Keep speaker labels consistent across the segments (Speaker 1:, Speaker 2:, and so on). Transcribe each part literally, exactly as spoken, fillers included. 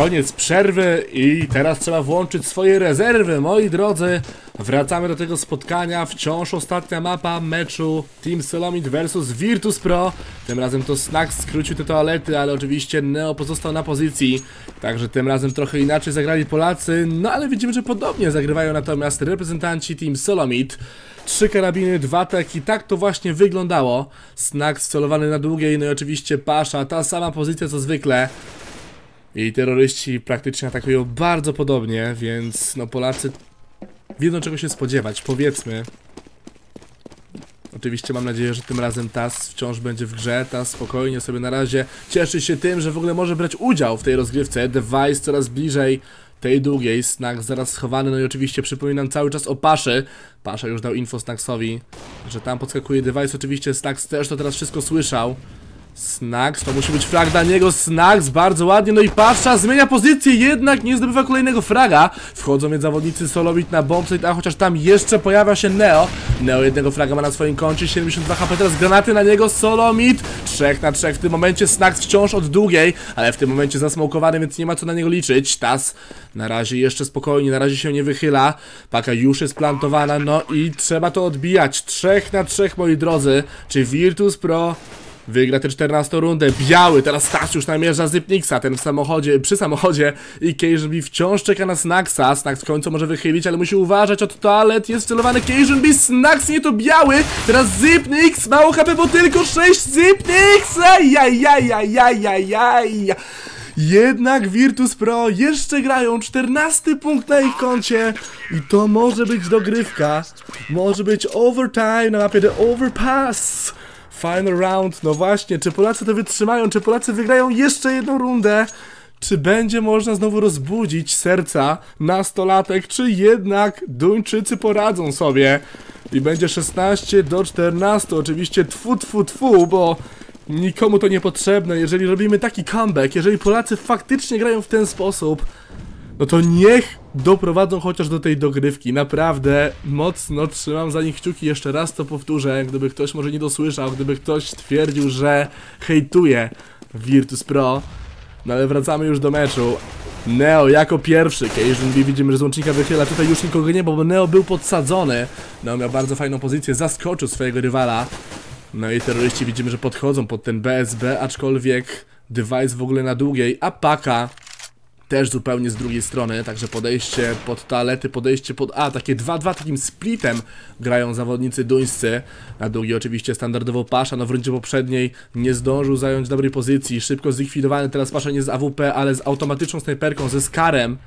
Speaker 1: koniec przerwy i teraz trzeba włączyć swoje rezerwy, moi drodzy. Wracamy do tego spotkania, wciąż ostatnia mapa meczu Team Solomid versus Virtus Pro. Tym razem to Snax skrócił te toalety, ale oczywiście Neo pozostał na pozycji. Także tym razem trochę inaczej zagrali Polacy, no ale widzimy, że podobnie zagrywają natomiast reprezentanci Team Solomid. Trzy karabiny, dwa teki, tak to właśnie wyglądało. Snax celowany na długiej, no i oczywiście Pasza, ta sama pozycja co zwykle. I terroryści praktycznie atakują bardzo podobnie, więc no Polacy wiedzą czego się spodziewać, powiedzmy. Oczywiście mam nadzieję, że tym razem T A S wciąż będzie w grze. T A S spokojnie sobie na razie cieszy się tym, że w ogóle może brać udział w tej rozgrywce. Device coraz bliżej tej długiej, Snax zaraz schowany, no i oczywiście przypominam cały czas o Paszy. Pasza już dał info Snaxowi, że tam podskakuje Device, oczywiście Snax też to teraz wszystko słyszał. Snax, to musi być frag dla niego, Snax, bardzo ładnie, no i Pasza zmienia pozycję, jednak nie zdobywa kolejnego fraga. Wchodzą więc zawodnicy Solomid na bombsite, a chociaż tam jeszcze pojawia się Neo. Neo jednego fraga ma na swoim koncie, siedemdziesiąt dwa H P, teraz granaty na niego, Solomid. trzech na trzech w tym momencie, Snax wciąż od długiej, ale w tym momencie zasmokowany, więc nie ma co na niego liczyć. T A S na razie jeszcze spokojnie, na razie się nie wychyla. Paka już jest plantowana, no i trzeba to odbijać. trzech na trzech, moi drodzy, czy Virtus Pro wygra tę czternastą rundę. Biały, teraz T A S już namierza Zypnixa, ten w samochodzie, przy samochodzie i Cajun B wciąż czeka na Snaxa. Snax w końcu może wychylić, ale musi uważać, od toalet jest celowany Cajun B, Snax, nie to Biały, teraz Zypnix, mało H P, bo tylko sześć, Zypnix, ajajajajajajajaj. Jednak Virtus Pro jeszcze grają, czternasty punkt na ich koncie i to może być dogrywka, może być overtime na mapie The Overpass. Final round, no właśnie, czy Polacy to wytrzymają, czy Polacy wygrają jeszcze jedną rundę? Czy będzie można znowu rozbudzić serca nastolatek, czy jednak Duńczycy poradzą sobie? I będzie szesnaście do czternastu, oczywiście tfu tfu tfu, bo nikomu to niepotrzebne, jeżeli robimy taki comeback, jeżeli Polacy faktycznie grają w ten sposób, no to niech doprowadzą chociaż do tej dogrywki. Naprawdę mocno trzymam za nich kciuki, jeszcze raz to powtórzę, gdyby ktoś może nie dosłyszał, gdyby ktoś twierdził, że hejtuje Virtus Pro. No ale wracamy już do meczu. Neo jako pierwszy, Cajun B widzimy, że z łącznika wychyla, tutaj już nikogo nie, bo Neo był podsadzony. Neo miał bardzo fajną pozycję, zaskoczył swojego rywala. No i terroryści widzimy, że podchodzą pod ten B S B, aczkolwiek Device w ogóle na długiej, a Paka też zupełnie z drugiej strony, także podejście pod toalety, podejście pod A, takie dwa dwa, takim splitem grają zawodnicy duńscy. Na długiej oczywiście standardowo Pasza, no w rundzie poprzedniej nie zdążył zająć dobrej pozycji, szybko zlikwidowany, teraz Pasza nie z A W P, ale z automatyczną snajperką, ze Skarem.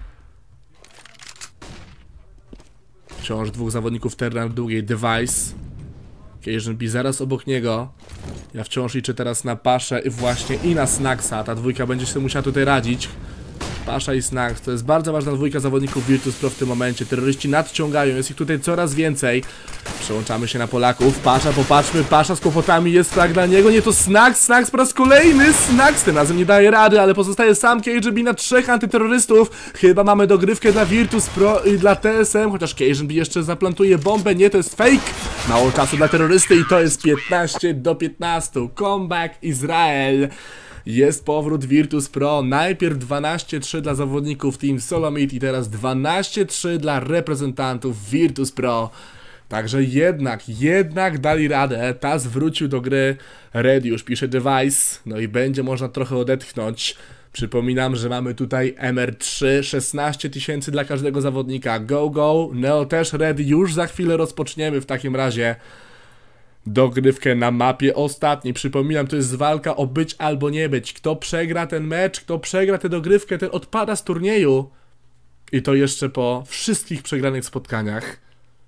Speaker 1: Wciąż dwóch zawodników terra na długiej, Device. Cajun B zaraz obok niego. Ja wciąż liczę teraz na Paszę i właśnie i na Snaxa, ta dwójka będzie się musiała tutaj radzić. Pasza i Snax, to jest bardzo ważna dwójka zawodników Virtus Pro w tym momencie. Terroryści nadciągają, jest ich tutaj coraz więcej. Przełączamy się na Polaków. Pasza, popatrzmy, Pasza z kłopotami, jest flag dla niego, nie to Snax, Snax po raz kolejny, Snax tym razem nie daje rady, ale pozostaje sam Cajun B na trzech antyterrorystów. Chyba mamy dogrywkę dla Virtus Pro i dla T S M, chociaż Cajun B jeszcze zaplantuje bombę, nie, to jest fake. Mało czasu dla terrorysty i to jest piętnaście do piętnastu. Comeback Izrael. Jest powrót Virtus Pro, najpierw dwanaście trzy dla zawodników Team Solomid i teraz dwanaście trzy dla reprezentantów Virtus Pro. Także jednak, jednak dali radę, T A S wrócił do gry, Red już pisze Device, no i będzie można trochę odetchnąć. Przypominam, że mamy tutaj M R trzy, szesnaście tysięcy dla każdego zawodnika, go go, Neo też Red, już za chwilę rozpoczniemy w takim razie dogrywkę na mapie ostatniej. Przypominam, to jest walka o być albo nie być. Kto przegra ten mecz, kto przegra tę dogrywkę, ten odpada z turnieju. I to jeszcze po wszystkich przegranych spotkaniach.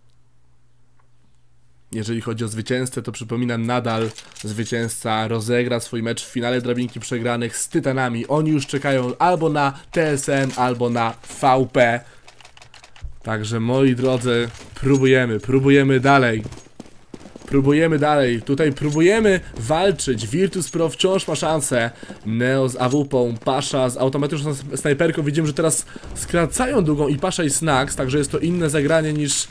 Speaker 1: Jeżeli chodzi o zwycięzcę, to przypominam, nadal zwycięzca rozegra swój mecz w finale drabinki przegranych z Tytanami. Oni już czekają albo na T S M, albo na V P. Także moi drodzy, próbujemy, próbujemy dalej. Próbujemy dalej, tutaj próbujemy walczyć, Virtus Pro wciąż ma szansę. Neo z A W P-ą, Pasza z automatyczną snajperką, widzimy, że teraz skracają długą i Pasza i Snax, także jest to inne zagranie niż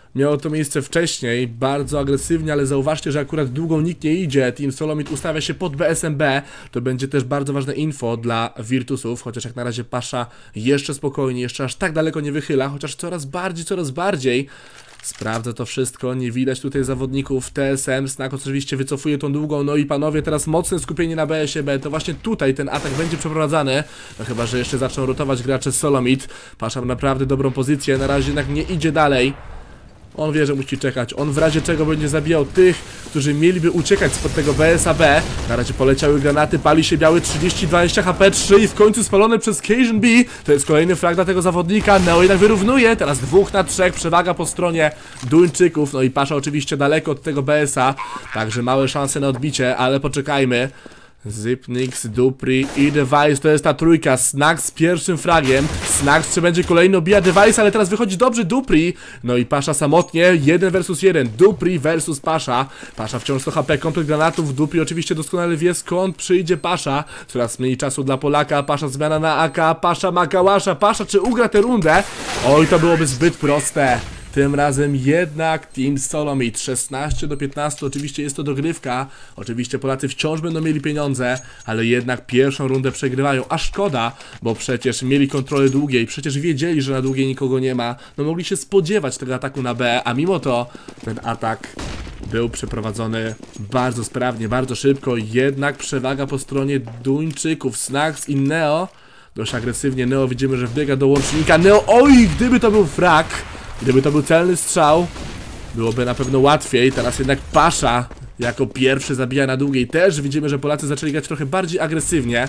Speaker 1: Miało to miejsce wcześniej, bardzo agresywnie, ale zauważcie, że akurat długą nikt nie idzie. Team Solomid ustawia się pod B S M B. To będzie też bardzo ważne info dla Virtusów, chociaż jak na razie Pasza jeszcze spokojnie, jeszcze aż tak daleko nie wychyla, chociaż coraz bardziej, coraz bardziej sprawdza to wszystko, nie widać tutaj zawodników T S M, Snack oczywiście wycofuje tą długą, no i panowie, teraz mocne skupienie na B S M B, to właśnie tutaj ten atak będzie przeprowadzany, no chyba, że jeszcze zaczną rotować gracze Solomid. Pasza ma naprawdę dobrą pozycję, na razie jednak nie idzie dalej. On wie, że musi czekać, on w razie czego będzie zabijał tych, którzy mieliby uciekać spod tego B S A B. Na razie poleciały granaty, pali się biały, trzydzieści dwadzieścia H P, trzy i w końcu spalony przez Cajun B. To jest kolejny frag dla tego zawodnika, Neo jednak wyrównuje, teraz dwóch na trzech, przewaga po stronie Duńczyków. No i Pasza oczywiście daleko od tego B S A, także małe szanse na odbicie, ale poczekajmy. Zypnix, Dupri i Device, to jest ta trójka. Snack z pierwszym fragiem. Snack czy będzie kolejny, obija Device, ale teraz wychodzi dobrze Dupri. No i Pasza samotnie, jeden versus jeden. Dupri versus Pasza. Pasza wciąż sto H P, komplet granatów. Dupri oczywiście doskonale wie, skąd przyjdzie Pasza. Coraz mniej czasu dla Polaka. Pasza zmiana na A K, Pasza ma kałasza. Pasza czy ugra tę rundę? Oj, to byłoby zbyt proste. Tym razem jednak Team Solomid szesnaście do piętnastu, oczywiście jest to dogrywka, oczywiście Polacy wciąż będą mieli pieniądze, ale jednak pierwszą rundę przegrywają, a szkoda, bo przecież mieli kontrolę długiej, przecież wiedzieli, że na długiej nikogo nie ma, no mogli się spodziewać tego ataku na B, a mimo to ten atak był przeprowadzony bardzo sprawnie, bardzo szybko, jednak przewaga po stronie Duńczyków. Snacks i Neo, dość agresywnie Neo, widzimy, że wbiega do łącznika, Neo, oj, gdyby to był frag, gdyby to był celny strzał, byłoby na pewno łatwiej. Teraz jednak Pasza jako pierwszy zabija na długiej. Też widzimy, że Polacy zaczęli grać trochę bardziej agresywnie.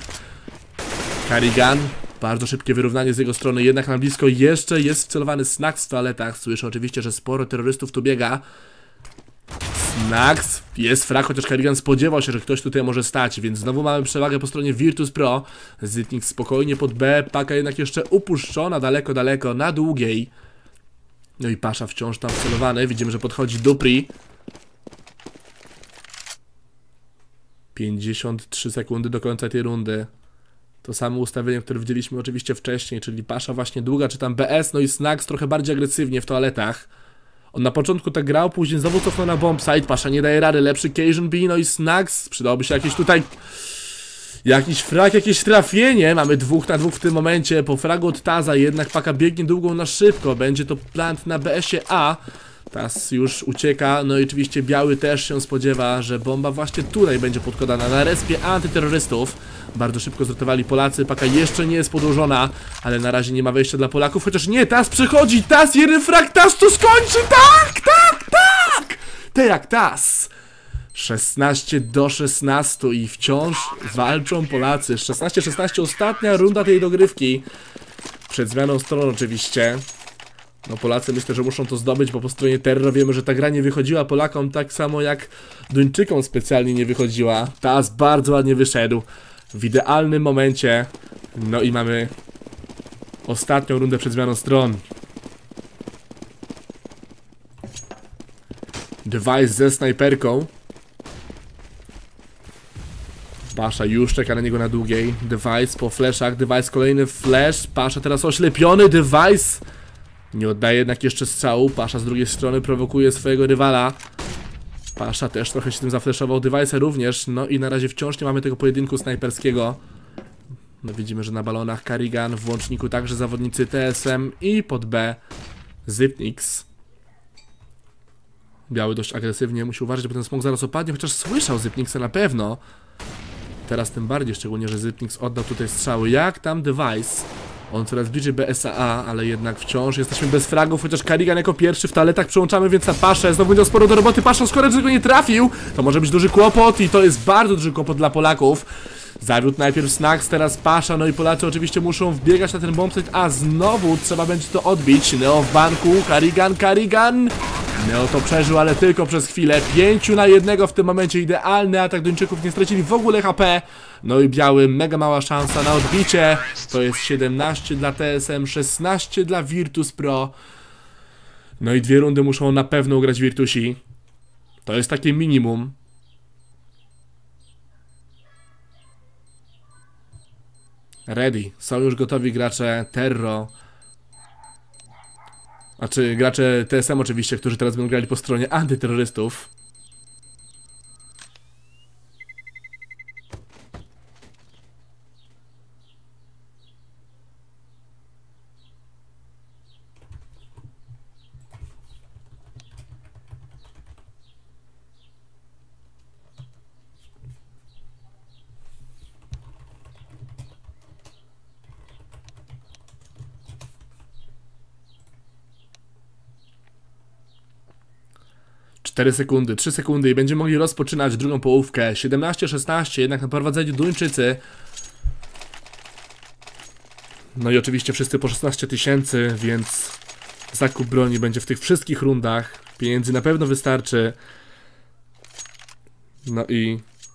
Speaker 1: Karigan, bardzo szybkie wyrównanie z jego strony, jednak na blisko jeszcze jest wcelowany Snacks w toaletach. Słyszę oczywiście, że sporo terrorystów tu biega. Snacks, jest frag, chociaż Karigan spodziewał się, że ktoś tutaj może stać, więc znowu mamy przewagę po stronie Virtus Pro. Zytnik spokojnie pod B, Paka jednak jeszcze upuszczona daleko, daleko na długiej. No i Pasza wciąż tam wcelowany, widzimy, że podchodzi Dupri. pięćdziesiąt trzy sekundy do końca tej rundy. To samo ustawienie, które widzieliśmy oczywiście wcześniej, czyli Pasza właśnie długa, czy tam B S, no i Snacks trochę bardziej agresywnie w toaletach. On na początku tak grał, później znowu cofnął na bombsite, Pasza nie daje rady, lepszy Cajun B, no i Snacks, przydałoby się jakieś tutaj... Jakiś frag, jakieś trafienie, mamy dwóch na dwóch w tym momencie, po fragu od Taza, jednak Paka biegnie długą na szybko, będzie to plant na B S-ie A. Taz już ucieka, no i oczywiście biały też się spodziewa, że bomba właśnie tutaj będzie podkładana na respie antyterrorystów. Bardzo szybko zrotowali Polacy, Paka jeszcze nie jest podłożona, ale na razie nie ma wejścia dla Polaków, chociaż nie, Taz przechodzi, Taz, jeden frag, Taz to skończy, tak, tak, tak! Tak, Taz! szesnaście do szesnastu i wciąż walczą Polacy. szesnaście szesnaście, ostatnia runda tej dogrywki. Przed zmianą stron oczywiście. No Polacy myślę, że muszą to zdobyć, bo po stronie Terror wiemy, że ta gra nie wychodziła Polakom tak samo jak Duńczykom specjalnie nie wychodziła. Taz bardzo ładnie wyszedł w idealnym momencie. No i mamy ostatnią rundę przed zmianą stron. Device ze snajperką. Pasza już czeka na niego na długiej. Device po flashach, Device kolejny flash. Pasza teraz oślepiony, Device nie oddaje jednak jeszcze strzału. Pasza z drugiej strony prowokuje swojego rywala. Pasza też trochę się tym zaflashował, Device również. No i na razie wciąż nie mamy tego pojedynku snajperskiego. No widzimy, że na balonach Karigan, w łączniku także zawodnicy T S M i pod B Zypnix. Biały dość agresywnie, musi uważać, bo ten smok zaraz opadnie, chociaż słyszał Zypnixa na pewno. Teraz tym bardziej, szczególnie, że Zypnix oddał tutaj strzały. Jak tam Device? On coraz bliżej B S A A, ale jednak wciąż jesteśmy bez fragów, chociaż Karigan jako pierwszy w toaletach przełączamy więc na Paszę. Znowu będzie sporo do roboty, Pasza skoro że go nie trafił. To może być duży kłopot i to jest bardzo duży kłopot dla Polaków. Zawiódł najpierw Snacks, teraz Pasza, no i Polacy oczywiście muszą wbiegać na ten bombsite, a znowu trzeba będzie to odbić. Neo w banku, Karigan, Karigan. Neo to przeżył, ale tylko przez chwilę. Pięciu na jednego w tym momencie, idealny atak Duńczyków, nie stracili w ogóle H P. No i biały, mega mała szansa na odbicie. To jest siedemnaście dla T S M, szesnaście dla Virtus Pro. No i dwie rundy muszą na pewno ugrać Virtusi. To jest takie minimum. Ready, są już gotowi gracze Terro. Znaczy gracze T S M oczywiście, którzy teraz będą grali po stronie antyterrorystów. cztery sekundy, trzy sekundy i będziemy mogli rozpoczynać drugą połówkę. siedemnaście szesnaście, jednak na prowadzeniu Duńczycy. No i oczywiście wszyscy po szesnaście tysięcy, więc zakup broni będzie w tych wszystkich rundach. Pieniędzy na pewno wystarczy. No i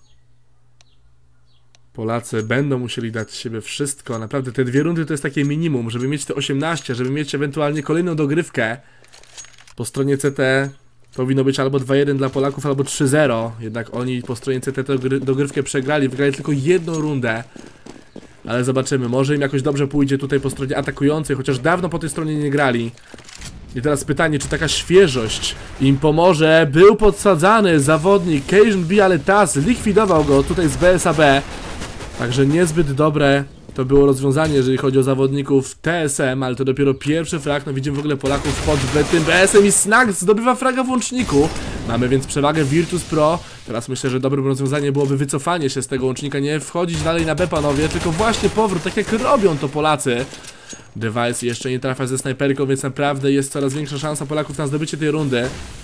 Speaker 1: Polacy będą musieli dać z siebie wszystko. Naprawdę te dwie rundy to jest takie minimum, żeby mieć te osiemnaście, żeby mieć ewentualnie kolejną dogrywkę. Po stronie C T powinno być albo dwa jeden dla Polaków, albo trzy zero. Jednak oni po stronie C T tę dogrywkę przegrali, wygrali tylko jedną rundę. Ale zobaczymy, może im jakoś dobrze pójdzie tutaj po stronie atakującej, chociaż dawno po tej stronie nie grali. I teraz pytanie, czy taka świeżość im pomoże? Był podsadzany zawodnik Cajun B, ale Taz likwidował go tutaj z B S A B. Także niezbyt dobre to było rozwiązanie, jeżeli chodzi o zawodników T S M, ale to dopiero pierwszy frag. No widzimy w ogóle Polaków pod tym B S em i Snags zdobywa fraga w łączniku. Mamy więc przewagę Virtus Pro. Teraz myślę, że dobrym rozwiązaniem byłoby wycofanie się z tego łącznika, nie wchodzić dalej na B, panowie, tylko właśnie powrót, tak jak robią to Polacy. Device jeszcze nie trafia ze snajperką, więc naprawdę jest coraz większa szansa Polaków na zdobycie tej rundy.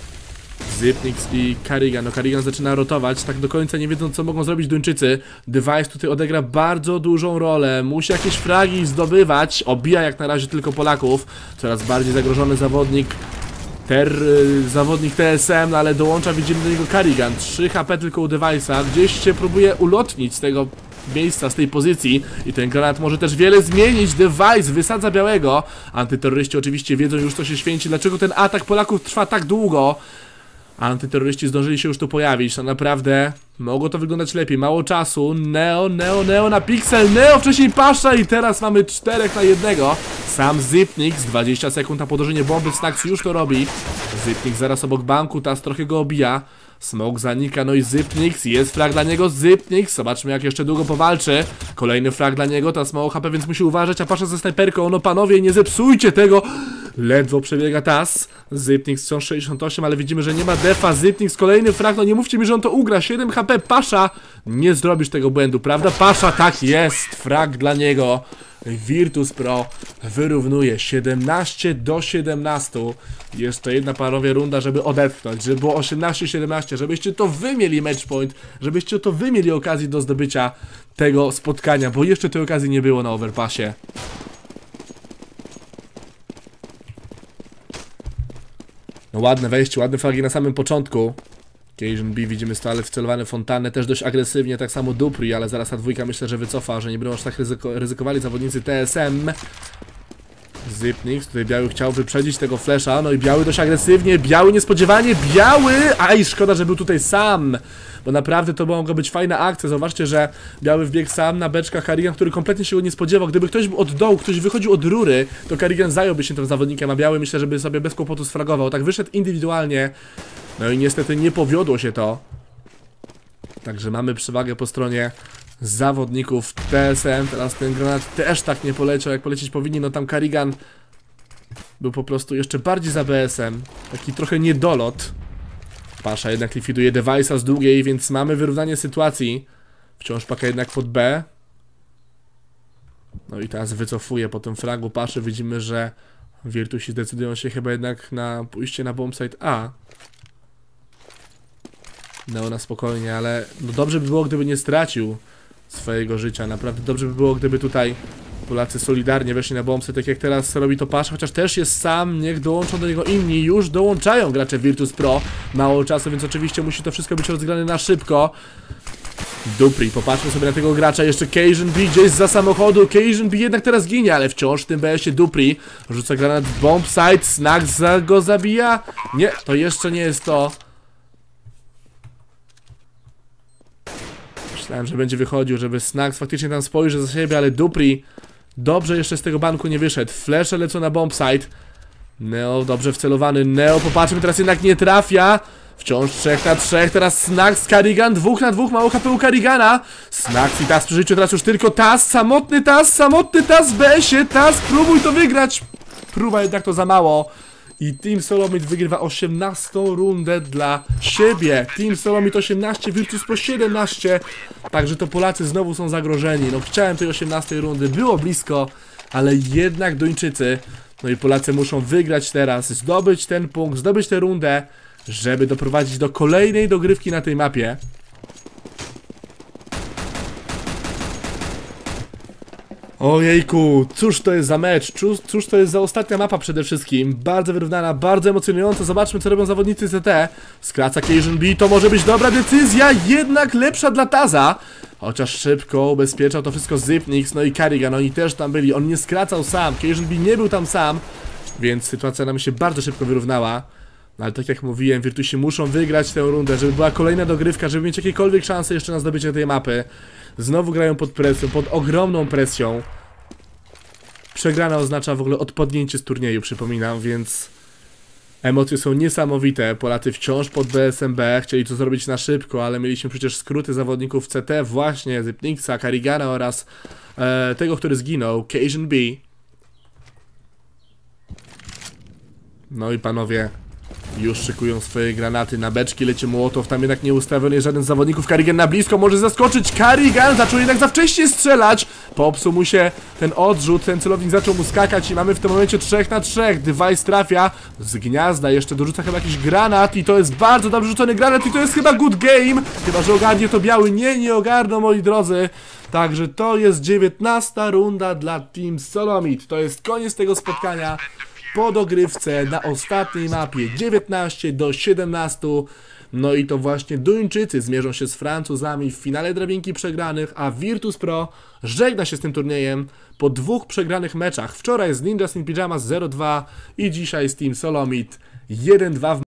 Speaker 1: Zypnix i Karigan. No Karigan zaczyna rotować, tak do końca nie wiedzą, co mogą zrobić Duńczycy. Device tutaj odegra bardzo dużą rolę, musi jakieś fragi zdobywać, obija jak na razie tylko Polaków. Coraz bardziej zagrożony zawodnik Ter, zawodnik T S M, no ale dołącza, widzimy do niego Karigan. trzy H P tylko u Device'a, gdzieś się próbuje ulotnić z tego miejsca, z tej pozycji i ten granat może też wiele zmienić. Device wysadza białego. Antyterroryści oczywiście wiedzą już, co się święci, dlaczego ten atak Polaków trwa tak długo. Antyterroryści zdążyli się już tu pojawić, no naprawdę mogło to wyglądać lepiej, mało czasu. Neo, Neo, Neo na Pixel, Neo wcześniej Pasza i teraz mamy czterech na jednego. Sam Zypnix, dwadzieścia sekund na podłożenie bomby, Snags już to robi. Zypnix zaraz obok banku, teraz trochę go obija. Smoke zanika, no i Zypnix, jest frag dla niego, Zypnix, zobaczmy jak jeszcze długo powalczy. Kolejny frag dla niego, teraz mało H P, więc musi uważać, a Pasza ze snajperką, no panowie, nie zepsujcie tego. Ledwo przebiega Taz. Zypnix wciąż sześćdziesiąt osiem, ale widzimy, że nie ma defa. Zypnix kolejny frag, no nie mówcie mi, że on to ugra. siedem H P, Pasza, nie zrobisz tego błędu, prawda? Pasza, tak jest, frag dla niego. Virtus Pro wyrównuje siedemnaście do siedemnastu. Jeszcze jedna, panowie, runda, żeby odetchnąć, żeby było osiemnaście siedemnaście, żebyście to wy mieli matchpoint, żebyście to wy mieli okazję do zdobycia tego spotkania, bo jeszcze tej okazji nie było na Overpassie. No ładne wejście, ładne flagi na samym początku. Cajun B, widzimy stale wcelowany fontannę, też dość agresywnie, tak samo Dupri, ale zaraz ta dwójka myślę, że wycofa, że nie będą aż tak ryzyko ryzykowali zawodnicy T S M. Zypnix, tutaj Biały chciał wyprzedzić tego flesza, no i Biały dość agresywnie, Biały niespodziewanie, Biały! Aj, szkoda, że był tutaj sam, bo naprawdę to mogła być fajna akcja. Zauważcie, że Biały wbiegł sam na beczkach Karigan, który kompletnie się go nie spodziewał. Gdyby ktoś był od dołu, ktoś wychodził od rury, to Karigan zająłby się tym zawodnikiem, a Biały myślę, żeby sobie bez kłopotu sfragował. Tak wyszedł indywidualnie, no i niestety nie powiodło się to. Także mamy przewagę po stronie zawodników T S M. Teraz ten granat też tak nie poleciał, jak polecieć powinien. No tam Karigan był po prostu jeszcze bardziej za B S em. Taki trochę niedolot. Pasza jednak likwiduje Device'a z długiej, więc mamy wyrównanie sytuacji. Wciąż Paka jednak pod B. No i teraz wycofuje po tym fragu Paszy. Widzimy, że Virtusi zdecydują się chyba jednak na pójście na bombsite A. No na spokojnie, ale no dobrze by było, gdyby nie stracił swojego życia. Naprawdę dobrze by było, gdyby tutaj Polacy solidarnie weszli na bombsite, tak jak teraz robi to Pasza, chociaż też jest sam, niech dołączą do niego inni. Już dołączają gracze Virtus Pro. Mało czasu, więc oczywiście musi to wszystko być rozgrane na szybko. Dupri, popatrzmy sobie na tego gracza, jeszcze Cajun B gdzieś za samochodu. Cajun B jednak teraz ginie, ale wciąż w tym B S-ie Dupri rzuca granat w bombsite, Snags go zabija. Nie, to jeszcze nie jest to. Myślałem, że będzie wychodził, żeby Snags faktycznie tam spojrzy za siebie, ale Dupri dobrze jeszcze z tego banku nie wyszedł. Flesze lecą na bombsite. Neo, dobrze wcelowany. Neo, popatrzmy, teraz jednak nie trafia. Wciąż trzech na trzech, teraz Snax, Karrigan, dwóch na dwóch, mało H P u Karrigana. Snax i Taz przy życiu, teraz już tylko Taz, samotny Taz, samotny Taz w B S-ie, Taz, próbuj to wygrać. Próba jednak to za mało. I Team Solomid wygrywa osiemnastą rundę dla siebie. Team Solomid osiemnaście, Virtus Pro siedemnaście. Także to Polacy znowu są zagrożeni. No chciałem tej osiemnastej rundy, było blisko, ale jednak Duńczycy. No i Polacy muszą wygrać teraz, zdobyć ten punkt, zdobyć tę rundę, żeby doprowadzić do kolejnej dogrywki na tej mapie. Ojejku, cóż to jest za mecz, cóż, cóż to jest za ostatnia mapa przede wszystkim. Bardzo wyrównana, bardzo emocjonująca. Zobaczmy, co robią zawodnicy C T. Skraca Cajun B, to może być dobra decyzja, jednak lepsza dla Taza. Chociaż szybko ubezpieczał to wszystko Zypnix, no i Karrigan, oni też tam byli. On nie skracał sam, Cajun B nie był tam sam, więc sytuacja nam się bardzo szybko wyrównała. No ale tak jak mówiłem, Virtusi muszą wygrać tę rundę, żeby była kolejna dogrywka, żeby mieć jakiekolwiek szanse jeszcze na zdobycie tej mapy. Znowu grają pod presją, pod ogromną presją. Przegrana oznacza w ogóle odpadnięcie z turnieju, przypominam, więc emocje są niesamowite. Polacy wciąż pod B S M B, chcieli to zrobić na szybko, ale mieliśmy przecież skróty zawodników C T, właśnie Zypnixa, Karrigana oraz e, tego, który zginął, Cajun B. No i panowie, już szykują swoje granaty na beczki, leci Mołotow, tam jednak nie ustawiony jest żaden z zawodników. Karrigan na blisko, może zaskoczyć. Karrigan zaczął jednak za wcześnie strzelać. Popsuł mu się ten odrzut, ten celownik zaczął mu skakać i mamy w tym momencie trzech na trzech. Device trafia z gniazda, jeszcze dorzuca chyba jakiś granat i to jest bardzo dobrze rzucony granat i to jest chyba good game. Chyba że ogarnie to biały, nie, nie ogarną, moi drodzy. Także to jest dziewiętnasta runda dla Team Solomid. To jest koniec tego spotkania. Po dogrywce na ostatniej mapie dziewiętnaście do siedemnastu. No i to właśnie Duńczycy zmierzą się z Francuzami w finale drabinki przegranych, a Virtus Pro żegna się z tym turniejem po dwóch przegranych meczach. Wczoraj z Ninjas in Pyjamas zero dwa i dzisiaj z Team Solomid jeden dwa.